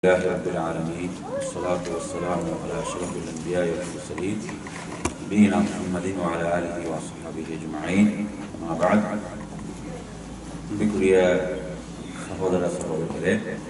لله رب العالمين والصلاة والسلام على أشرف الأنبياء والمرسلين نبينا محمد وعلى آله وصحبه أجمعين أما بعد அன்பிற்குரிய சகோதர சகோதரர்களே,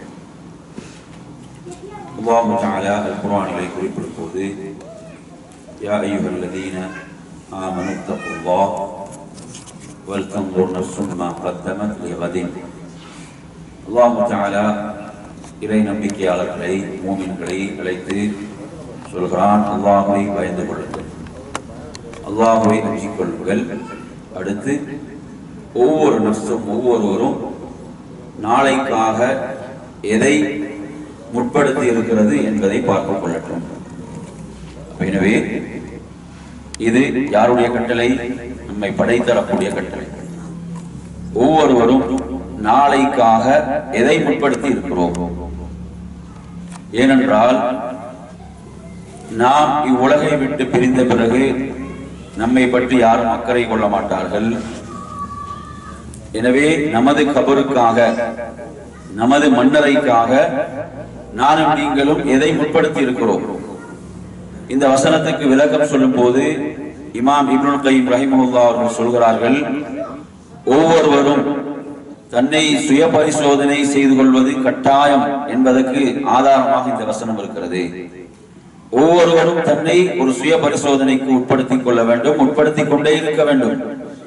அல்லாஹ் தஆலா அல்-குர்ஆனிலே குறிப்பிடும்போது யா அய்யுஹல்லதீன ஆமனு தக்குல்லாஹ் வல் தன்துர் நஃப்சும் மா கத்தமத் லிகதின். அல்லாஹ் தஆலா இறை நம்பிக்கையாளர்களை, மூமின்களை அழைத்து சொல்கிறான், அல்லாஹ்வை பயந்து கொள்ளுங்கள், அல்லாஹ்வை அஞ்சிக் கொள்ளுங்கள். அடுத்து ஒவ்வொரு நஃப்ஸும், ஒவ்வொருவரும் நாளைக்காக எதை முற்படுத்தி இருக்கிறது என்பதை பார்த்துக் கொள்ளட்டும். எனவே இது யாருடைய கட்டளை? நம்மை படைத்தரக்கூடிய கட்டளை. ஒவ்வொருவரும் நாளைக்காக எதை முற்படுத்தி இருக்கிறோம்? ஏனென்றால் நாம் இவ்வுலகை விட்டு பிரிந்த பிறகு நம்மை பற்றி யாரும் அக்கறை கொள்ள மாட்டார்கள். எனவே நமது கபருக்காக, நமது மன்னரைக்காக நானும் நீங்களும் எதை முற்படுத்தி இருக்கிறோம்? இந்த வசனத்துக்கு விளக்கம் சொல்லும் போது இமாம் இப்னுல் கய்யிம் ரஹிமஹுல்லாஹ் அவர்கள் சொல்கிறார்கள், ஒவ்வொருவரும் தன்னை சுய பரிசோதனை செய்து கொள்வது கட்டாயம் என்பதற்கு ஆதாரமாக இந்த வசனம் இருக்கிறது. ஒவ்வொருவரும் தன்னை ஒரு சுய பரிசோதனைக்கு உட்படுத்திக் கொள்ள வேண்டும், உட்படுத்திக் கொண்டே இருக்க வேண்டும்.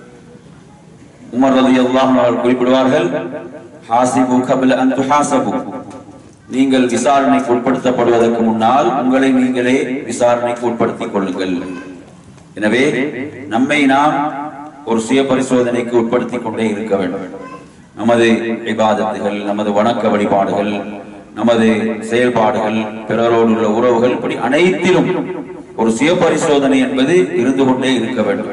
உமர் ரலியல்லாஹு அன்ஹு அவர்கள் குறிப்பிடுவார்கள், ஹாசிபு கப்ல அன் துஹாசபு, நீங்கள் விசாரணைக்கு உட்படுத்தப்படுவதற்கு முன்னால் உங்களை நீங்களே விசாரணைக்கு உட்படுத்திக் கொள்ளுங்கள். எனவே நம்மை நாம் ஒரு சுய பரிசோதனைக்கு உட்படுத்திக் கொண்டே இருக்க வேண்டும். நமது இபாதத்துகள், நமது வணக்க வழிபாடுகள், நமது செயல்பாடுகள், பிறரோடு உள்ள உறவுகள், இப்படி அனைத்திலும் ஒரு சுய பரிசோதனை என்பது இருந்து கொண்டே இருக்க வேண்டும்.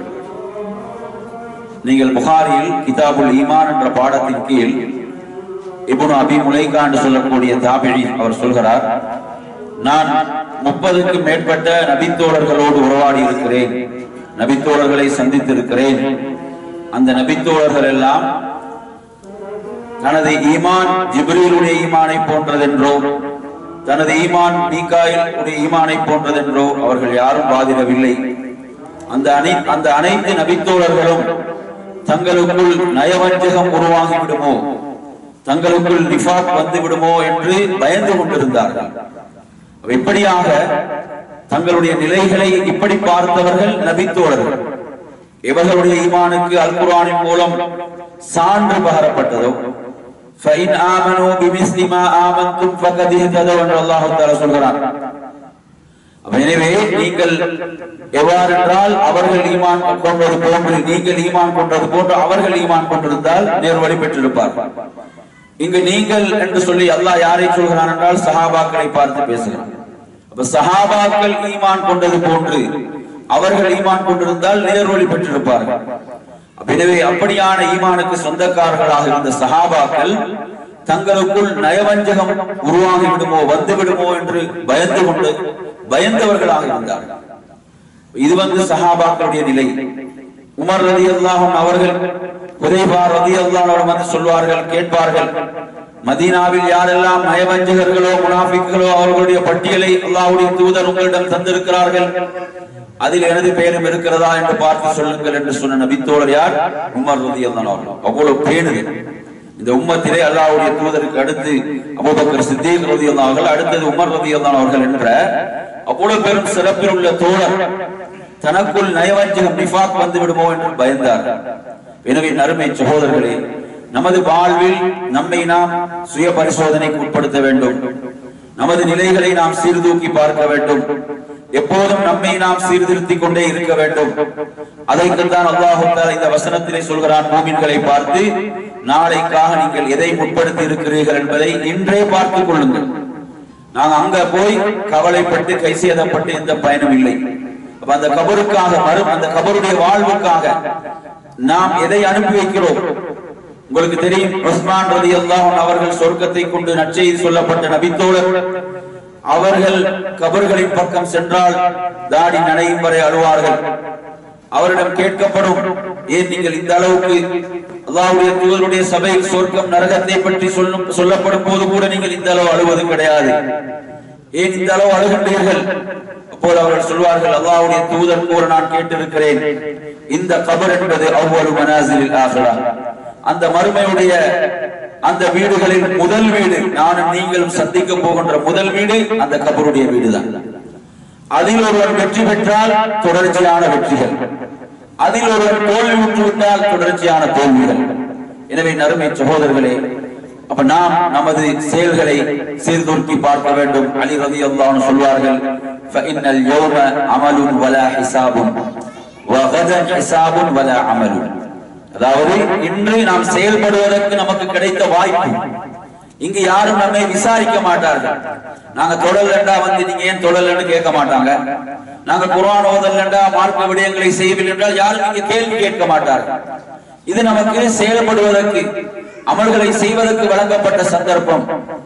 நீங்கள் புகாரியில் கிதாபுல் ஈமான் என்ற பாடத்தின் கீழ் இப்னு அபி முலைகா என்று சொல்லக்கூடிய தாபிஈ அவர் சொல்கிறார், நான் 30க்கும் மேற்பட்ட நபித்தோழர்களோடு உறவாடி இருக்கிறேன், நபித்தோழர்களை சந்தித்திருக்கிறேன். அந்த நபித்தோழர்கள் எல்லாம் தனது ஈமான் ஜிப்ரீலுடைய ஈமானை போன்றதென்றோ, தனது ஈமான் மீகாயிலுடைய ஈமானை போன்றதென்றோ அவர்கள் யாரும் வாதிடவில்லை. அந்த அனைத்து நபித்தோழர்களும் தங்களுக்குள் நயவஞ்சகம் உருவாகி விடுமோ, தங்களுக்குள் நிஃபாக் வந்து விடுமோ என்று பயந்து கொண்டிருந்தார்கள். இப்படியாக தங்களுடைய நிலைகளை இப்படி பார்த்தவர்கள் நபித்தோழர்கள். இவர்களுடைய ஈமானுக்கு அல் குர்ஆனின் மூலம் சான்று பகரப்பட்டதோ, فَإِنْ آمَنُوا بِمِثْلِ مَا آمَنْتُمْ فَقَدِ اهْتَدَوْا என்று அல்லாஹ் தஆலா சொல்கிறார். எனவே நீங்கள் எவ்வாறென்றால் அவர்கள் ஈமான் கொண்டது போன்று, நீங்கள் ஈமான் கொண்டது போன்று அவர்கள் ஈமான் கொண்டிருந்தால் நேர்வழி பெற்றிருப்பார்கள். இங்கு நீங்கள் என்று சொல்லி அல்லாஹ் யாரை சொல்கிறான் என்றால் சஹாபாக்களை பார்த்து பேசுகிறான். அப்ப சஹாபாக்கள் ஈமான் கொண்டது போன்று அவர்கள் ஈமான் கொண்டிருந்தால் நேர்வழி பெற்றிருப்பார்கள். எனவே அப்படியான ஈமானுக்கு சொந்தக்காரர்களாக இருந்த சஹாபாக்கள் தங்களுக்குள் நயவஞ்சகம் உருவாகி விடுமோ, வந்து விடுமோ என்று பயந்தவர்களாக இருந்தார்கள். இது சஹாபாக்களுடைய நிலை. உமர் ரலியல்லாஹு அன்ஹு அவர்கள் ஹுதைபா ரலியல்லாஹு அன்ஹு வந்து சொல்வார்கள், கேட்பார்கள், மதீனாவில் யாரெல்லாம் நயவஞ்சகர்களோ முனாஃபிக்குகளோ அவர்களுடைய பட்டியலை அல்லாஹ்வுடைய தூதர் உங்களிடம் தந்திருக்கிறார்கள், அதில் எனது பெயரும் இருக்கிறதா என்று பார்த்து சொல்லுங்கள் என்று சொன்ன நபித்தோழர் யார்? உமர் ரலியல்லாஹு அன்ஹு. அவ்வளவு பேணுதல் இந்த உம்மத்திலே. அல்லாஹ்வுடைய தூதருக்கு அடுத்து அபூபக்கர் சித்தீக் ரலியல்லாஹு அன்ஹு, அடுத்தது உமர் ரலியல்லாஹு அன்ஹு அவர்கள் என்ற அவ்வளவு பெரும் சிறப்பில் உள்ள தோழர் தனக்குள் நயவஞ்சகம் நிஃபாக் வந்து விடுமோ என்று பயந்தார். எனவே நறுமை சகோதரர்களே, நமது வாழ்வில் நம்மை நாம் சுய பரிசோதனைக்கு உட்படுத்த வேண்டும். நமது நிலைகளை நாம் சீர்தூக்கி பார்க்க வேண்டும். எப்போதும் நம்மை நாம் சீர்திருத்திக் கொண்டே இருக்க வேண்டும். அதைத்தான் அல்லாஹ் தஆலா இந்த வசனத்திலே சொல்கிறான், மூமின்களை பார்த்து, நாளைக்காக நீங்கள் எதை முற்படுத்தி இருக்கிறீர்கள் என்பதை இன்றே பார்த்துக் கொள்ளுங்கள். நாங்க அங்க போய் கவலைப்பட்டு கைசேதப்பட்டு எந்த பயனும் இல்லை. அந்த கபருக்காக, அந்த கபருடைய வாழ்வுக்காக நாம் எதை அனுப்பி வைக்கிறோம்? உங்களுக்கு தெரியும், உஸ்மான் ரலியல்லாஹு அன்ஹு அவர்கள் சொர்க்கத்தை கொண்டு நற்செய்தி சொல்லப்பட்ட நபித்தோழர். அவர்கள் கபர்களின் பக்கம் சென்றால் தாடி நனையும் வரை அழுவார்கள். அவரிடம் கேட்கப்படும், ஏன் நீங்கள் இந்த அளவுக்கு அல்லாஹ்வுடைய தூதருடைய சபையில் சொர்க்கம் நரகத்தை பற்றி சொல்லப்படும் போது கூட நீங்கள் இந்த அளவு அழுவது கிடையாது, ஏன் இந்த அளவு அழுகின்றீர்கள்? அப்போது அவர்கள் சொல்வார்கள், அல்லாஹ்வுடைய தூதர் கூற நான் கேட்டிருக்கிறேன், இந்த கபர் என்பது அவ்வளவு மனாசிலில் ஆகிரா, அந்த மறுமையுடைய அந்த வீடுகளில் முதல் வீடு, நானும் நீங்களும் சந்திக்க போகின்ற முதல் வீடு அந்த கபருடைய வீடுதான். அதில் ஒருவர் வெற்றி பெற்றால் தொடர்ச்சியான வெற்றிகள், அதில் ஒருவர் தோல்வி உற்றுவிட்டால் தொடர்ச்சியான தோல்விகள். எனவே நறுமை சகோதரர்களே, அப்ப நாம் நமது செயல்களை சீர்தூக்கி பார்க்க வேண்டும். அலி ரலியல்லாஹு அன்ஹு சொல்வார்கள், ஃபஇன்னல் யௌம அமலுன் வலா ஹிசாபுன் வ கதன் ஹிசாபுன் வலா அமலுன். அதாவது இன்று நாம் செயல்படுவதற்கு நமக்கு கிடைத்த வாய்ப்பு, இங்கு யாரும் நம்மை விசாரிக்க மாட்டார்கள். நாங்க தொழலண்டா வந்து நீங்க ஏன் தொழலன்னு கேட்க மாட்டாங்க. நாங்க குர்ஆன் ஓதலண்டா மார்க்க விடயங்களை செய்யவில்லை என்றால் யாரும் இங்க கேள்வி கேட்க மாட்டார்கள். இது நமக்கு செயல்படுவதற்கு, அமல்களை செய்வதற்கு வழங்கப்பட்ட சந்தர்ப்பம்.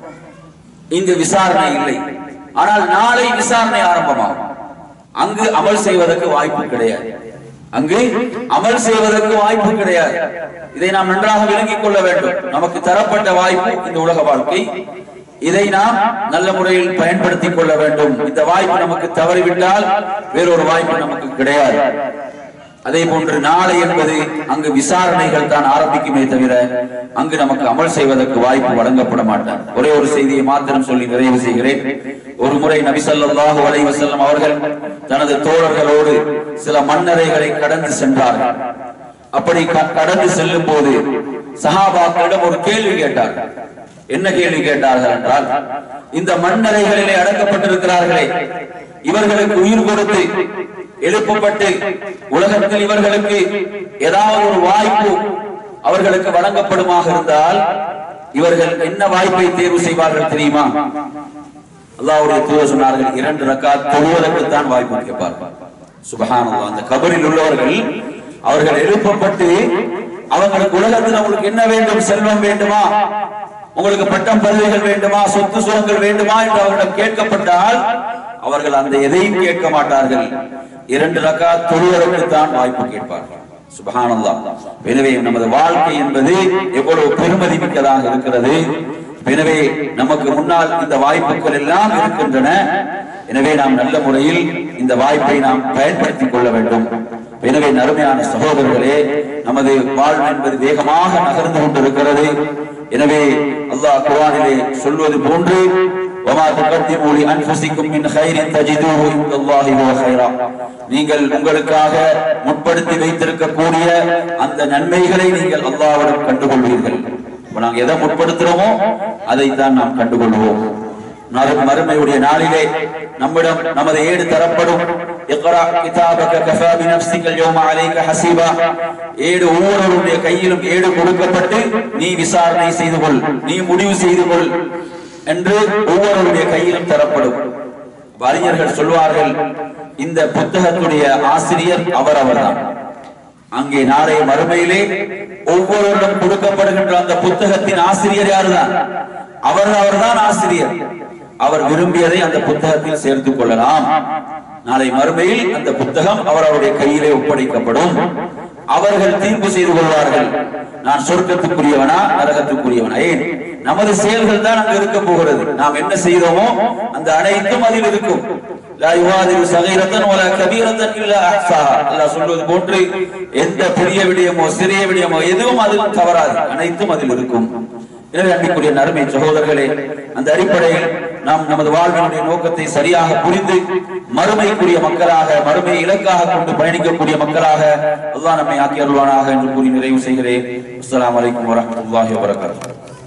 இங்கு விசாரணை இல்லை. ஆனால் நாளை விசாரணை ஆரம்பமாகும். அங்கு அமல் செய்வதற்கு வாய்ப்பு கிடையாது, அங்கு அமல் செய்வதற்கு வாய்ப்பு கிடையாது. இதை நாம் நன்றாக விளங்கிக் கொள்ள வேண்டும். நமக்கு தரப்பட்ட வாய்ப்பு இந்த உலக வாழ்க்கை, இதை நாம் நல்ல முறையில் பயன்படுத்திக் கொள்ள வேண்டும். இந்த வாய்ப்பு நமக்கு தவறிவிட்டால் வேறொரு வாய்ப்பு நமக்கு கிடையாது. அதே போன்று நாளை என்பது அங்கு விசாரணைகள் தான் ஆரம்பிக்குமே தவிர அங்கு நமக்கு அமல் செய்வதற்கு வாய்ப்பு வழங்கப்பட மாட்டார். ஒரே ஒரு செய்தியை மாத்திரம் சொல்லி நிறைவு செய்கிறேன். ஒரு முறை நபி ஸல்லல்லாஹு அலைஹி வஸல்லம் அவர்கள் தனது தோழர்களோடு சில மண்ணறைகளை கடந்து சென்றார்கள். அப்படி கடந்து செல்லும் போது சஹாபாக்களிடம் ஒரு கேள்வி கேட்டார்கள். என்ன கேள்வி கேட்டார்கள் என்றால், இந்த மண்ணறைகளிலே அடக்கப்பட்டிருக்கிறார்களே, இவர்களுக்கு உயிர் கொடுத்து எழுப்பப்பட்டு உலகத்தில் இவர்களுக்கு ஏதாவது ஒரு வாய்ப்பு அவர்களுக்கு வழங்கப்படுமாக இருந்தால் இவர்கள் என்ன வாய்ப்பை தேர்வு செய்வார்கள் தெரியுமா? அல்லாஹ்வுடைய தூதர் சொன்னார்கள், 2 ரக்காத் தொழுவதற்கு தான் வாய்ப்பு கேட்பார்கள். சுப்ஹானல்லாஹ். அந்த கபரில் உள்ளவர்கள் அவர்கள் எழுப்பப்பட்டு அவங்களுக்கு உலகத்தில் அவங்களுக்கு என்ன வேண்டும்? செல்வம் வேண்டுமா, உங்களுக்கு பட்டம் பதவிகள் வேண்டுமா, சொத்து சுகங்கள் வேண்டுமா என்று அவர்களிடம் கேட்கப்பட்டால் அவர்கள் அந்த எதையும் கேட்க மாட்டார்கள். 2 ரக்காத் தொழுவதற்கு தான் வாய்ப்பு கேட்பார்கள். சுப்ஹானல்லாஹ். எனவே நமது வாழ்க்கை என்பது எவ்வளவு பெருமதி மிக்கதாக இருக்கிறது. எனவே நமக்கு முன்னால் இந்த வாய்ப்புகள் எல்லாம் இருக்கின்றன. எனவே நாம் நல்ல முறையில் இந்த வாய்ப்பை நாம் பயன்படுத்திக் கொள்ள வேண்டும். எனவே நறுமையான சகோதரர்களே, நமது வாழ்வு என்பது வேகமாக நகர்ந்து கொண்டிருக்கிறது. எனவே அல்லாஹ் குர்ஆனிலே சொல்வது போன்று, வமா தகத்திமு லி அன்ஃபுசிக்கும் மின் கைரின் தஜிதுஹு இன்தல்லாஹி ஹுவ கைரா, நீங்கள் உங்களுக்காக முற்படுத்தி வைத்திருக்கக்கூடிய அந்த நன்மைகளை நீங்கள் அல்லாஹ்விடம் கண்டுகொள்வீர்கள். நாங்க எதை முற்படுத்துறோமோ அதைத்தான் நாம் கண்டுகொள்வோம். மறுமையுடைய நாளிலே நம்மிடம் நமது ஏடு தரப்படும். இக்ரா கிதாபக கஃபா பினஃப்ஸிக அல்-யௌம அலைக ஹஸீபா. ஏடு ஒவ்வொருவருடைய கையிலும் ஏடு கொடுக்கப்பட்டு நீ விசாரணை செய்து கொள், நீ முடிவு செய்து கொள் என்று ஒவ்வொருவருடைய கையிலும் தரப்படும். அறிஞர்கள் சொல்வார்கள், இந்த புத்தகத்துடைய ஆசிரியர் அவர்தான். அங்கே நாளை மறுமையிலே ஒவ்வொருவரும் கொடுக்கப்படுகின்ற அந்த புத்தகத்தின் ஆசிரியர் யாருதான்? அவர்தான் ஆசிரியர். அவர் விரும்பியதை அந்த புத்தகத்தில் சேர்த்துக் கொள்ளலாம். நாளை மறுமையில் அந்த புத்தகம் அவருடைய கையிலே ஒப்படைக்கப்படும். அவர்கள் தீர்ப்பு செய்து கொள்வார்கள், நான் சொர்க்கத்துக்குரியவனா நரகத்துக்குரியவனா. ஏன்? நமது செயல்கள் தான் அங்கு இருக்க போகிறது. நாம் என்ன செய்தோமோ அந்த அனைத்தும் அதில் இருக்கும். லா யுவாதிரு ஸகீரத்தன் வலா கபீரத்தன் இல்லா அஹ்ஸாஹா. அல்லாஹ் சொல்வது போன்று எந்த பெரிய விடயமோ சிறிய விடயமோ எதுவும் அதில் தவறாது, அனைத்தும் அதில் இருக்கும். எனவே அன்பிற்குரிய நறுமை சகோதரர்களே, அந்த அடிப்படையில் நாம் நமது வாழ்வினுடைய நோக்கத்தை சரியாக புரிந்து மறுமைக்குரிய மக்களாக, மறுமை இலக்காக கொண்டு பயணிக்கக்கூடிய மக்களாக அல்லாஹ் நம்மை ஆக்கி அருள்வானாக என்று கூறி நிறைவு செய்கிறேன். அஸ்ஸலாமு அலைக்கும் வரஹ்மத்துல்லாஹி வபரகாத்துஹு.